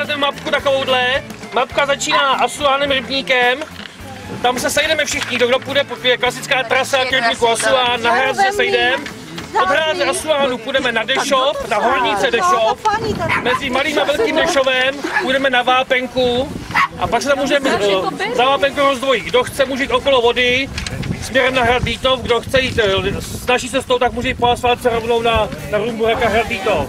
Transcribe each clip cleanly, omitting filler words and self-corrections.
dostanete mapku takovouhle. Mapka začíná Asuánem rybníkem. Tam se sejdeme všichni, kdo půjde, je klasická trasa k rybníku Asuán, na hradě se sejdeme. Od hradce Asuánu půjdeme na Dešov, na hornice Dešov. Mezi malým a velkým Dešovem půjdeme na Vápenku. A pak se tam můžeme za Vápenku rozdvojit. Kdo chce, může jít okolo vody, směrem na hrad Lítov. Kdo chce jít s naší cestou, tak může jít po asfaltce rovnou na Rumburek a hrad Lítov.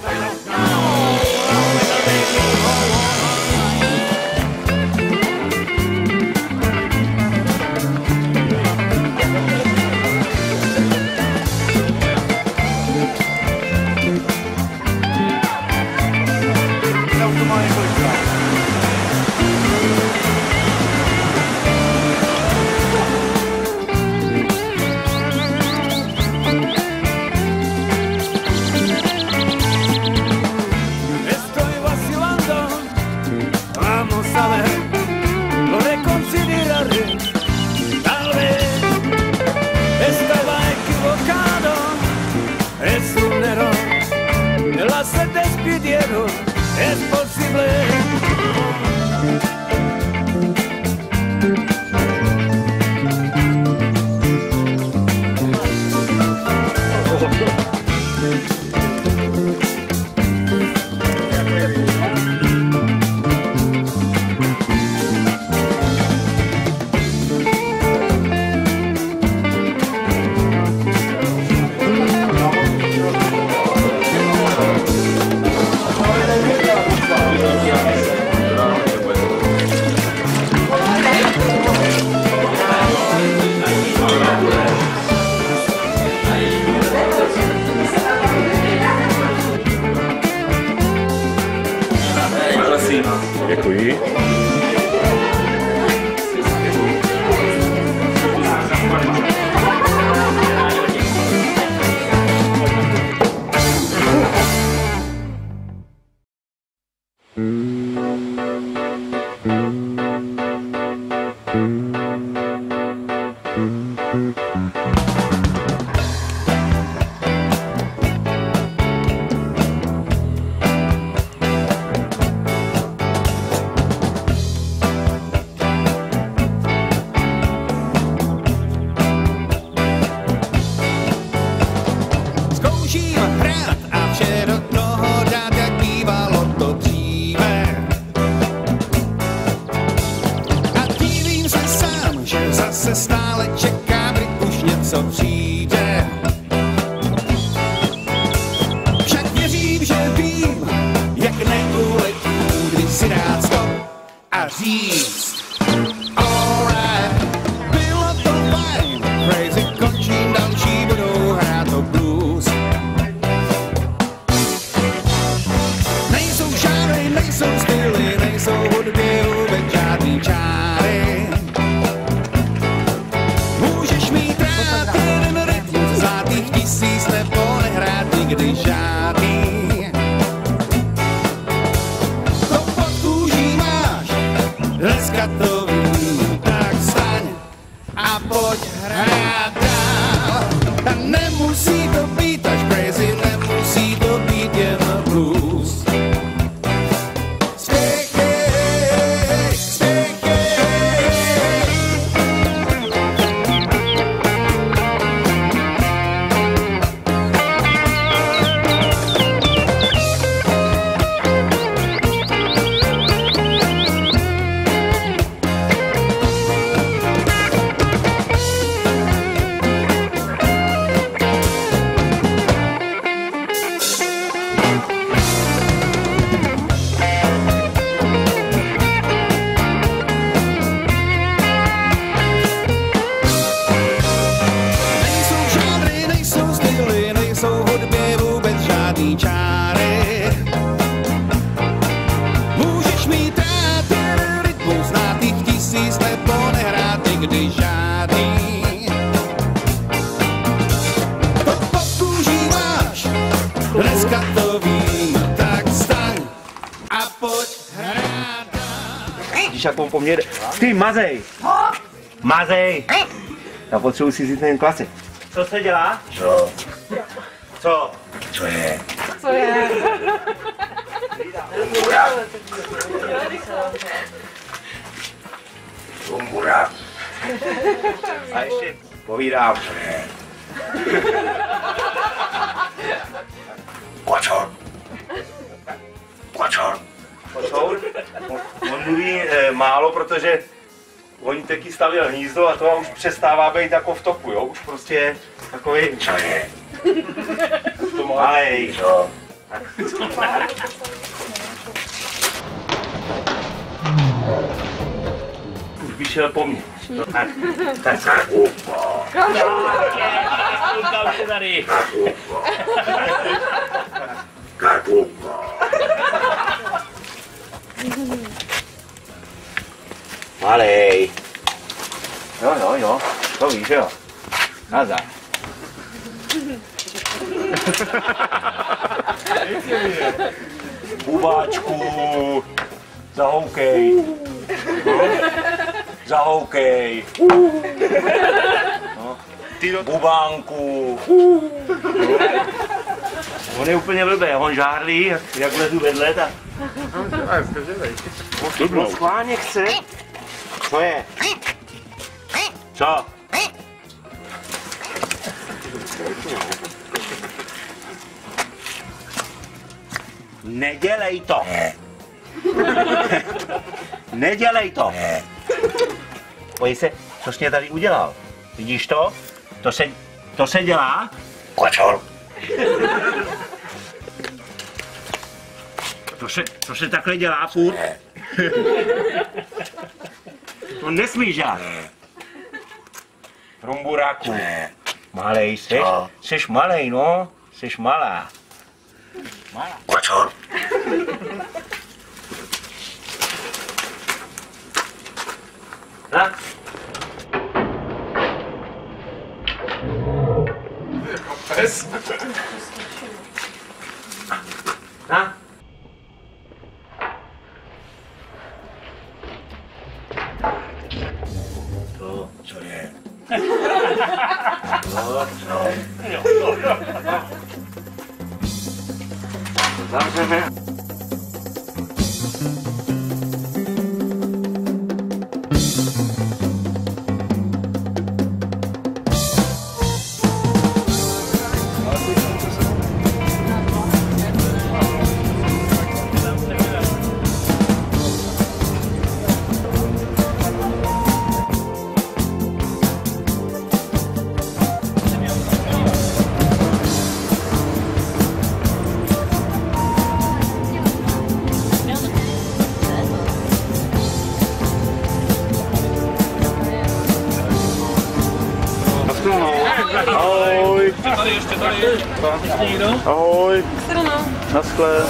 Es posible. Děkuji. Stále čekám, kdy už něco přijde. Však věřím, že vím, jak neuletím, když si dát stop a říct alright, bylo to fajn, crazy končím, další budou hrát to blues. Nejsou žádnej, nejsou styly, nejsou hudby vůbec žádný čáry. Nikdy žádný. To pod kůží máš, dneska to vím, tak staň a pojď hrát dál. A nemusí to být až crazy, nemusí to být jen blues. Spěchej, spěchej. Čáry. Můžeš mít rád ten rytmus, znát jich tisíc, nebo nehrát nikdy žádný. To pod kůží máš, dneska to vím, tak staň a pojď hrát dál. Vidíš, jak on po mně jde. Ty, mazej! Mazej! Já potřebuji si říct ten klasik. Co se dělá? Co? Co? Co je? Co je? Trumbura. A ještě povídám. Kocour. Kocour. Kocour? On mluví málo, protože oni taky stavěl hnízdo a to už přestává být jako v toku, jo? Už prostě je takový... Co je? Malej. Co? Už by šel po mně. Tak Kakuko. Kakuko. Malej. Jo, to víš, jo. Nazad. Bubáčku, zahoukej. Zahoukej. No. Bubánku. On je úplně blbý, on žárlí, jak lezu vedle, tak... No schválně chce. Co je? Co? Nedělej to. Nedělej to. Pojď se, co jsi mě tady udělal? Vidíš to? To se dělá? Kocour. To se takhle dělá furt? To nesmíš dělat. Trumburáku. Malej seš malej, no. Seš malá. Kocour. Na. Pes. Na. To, co je? Zavřeme. Ahoj. Tady ještě tady. Ještě někdo? Ahoj. Naschle.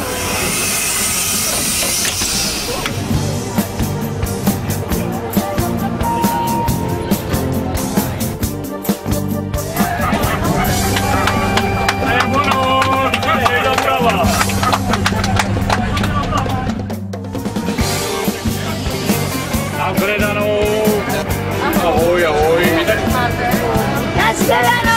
Nashledanou. Ahoj, ahoj. Nashledanou.